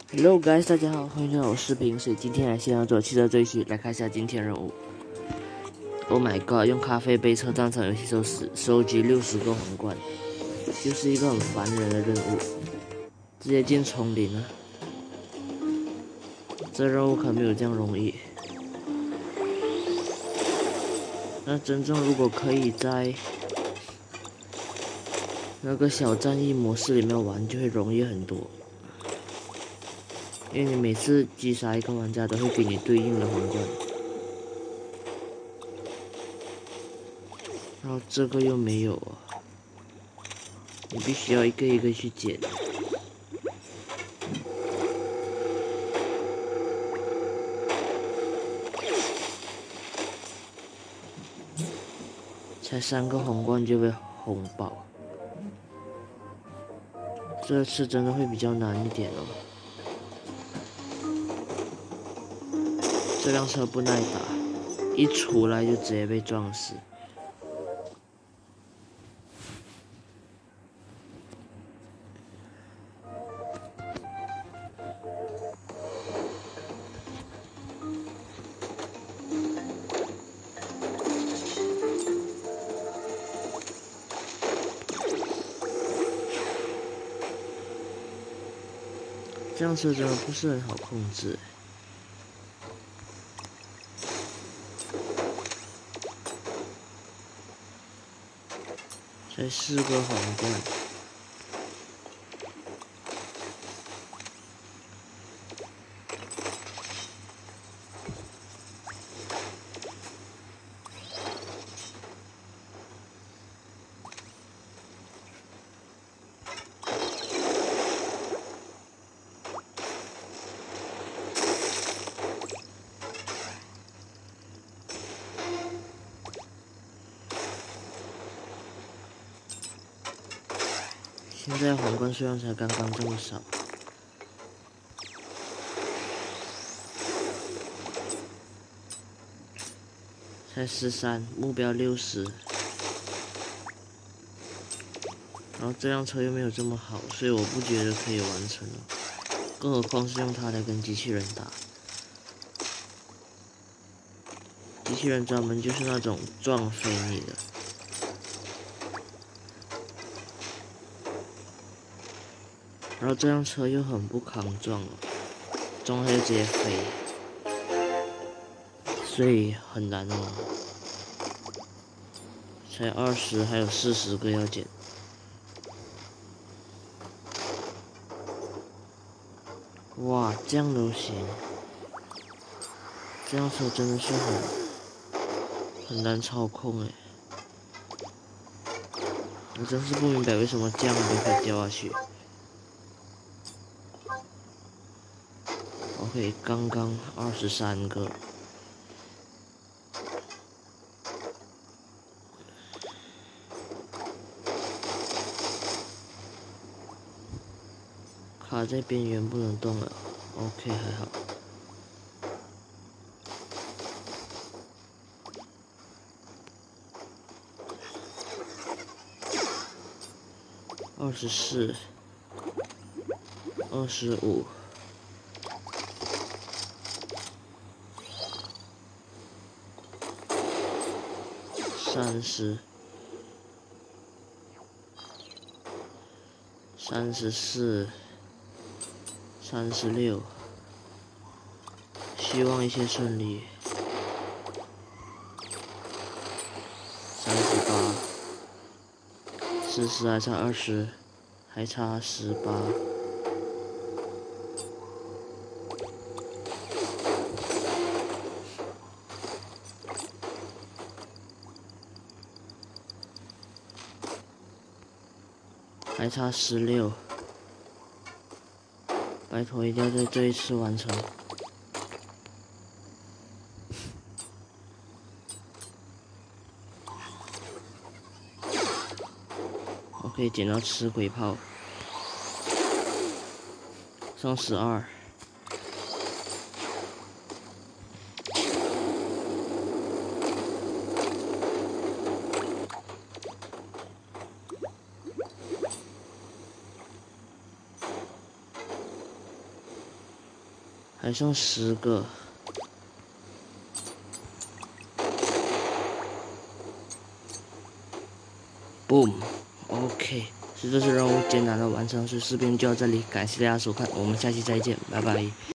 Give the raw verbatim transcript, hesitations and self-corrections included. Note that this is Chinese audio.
Hello guys，大家好，欢迎来到我视频。所以今天来先要做汽车追剧，来看一下今天任务。Oh my god， 用咖啡杯车战场游戏收拾收集六十个皇冠，就是一个很烦人的任务。直接进丛林了，这任务可没有这样容易。那真正如果可以在那个小战役模式里面玩，就会容易很多。因为你每次击杀一个玩家都会给你对应的皇冠，然后这个又没有啊，你必须要一个一个去捡。才三个皇冠就被轰爆，这次真的会比较难一点哦。这辆车不耐打，一出来就直接被撞死。这辆车真的不是很好控制。才四个皇冠，现在皇冠数量才刚刚这么少，才十三，目标六十。然后这辆车又没有这么好，所以我不觉得可以完成了，更何况是用它来跟机器人打。机器人专门就是那种撞飞你的。然后这辆车又很不抗撞了，撞它就直接飞，所以很难哦。才二十，还有四十个要捡。哇，这样都行，这辆车真的是很很难操控哎！我真是不明白为什么这样都可以掉下去。OK， 刚刚二十三个，卡在边缘不能动了。OK， 还好。二十四，二十五。三十，三十四，三十六，希望一切顺利。三十八，四十还差二十，还差十八。还差十六，拜托一定要在这一次完成。我可以捡到吃鬼炮，剩十二。 还剩十个。Boom，OK， 是这次任务艰难的完成，所以视频就到这里，感谢大家收看，我们下期再见，拜拜。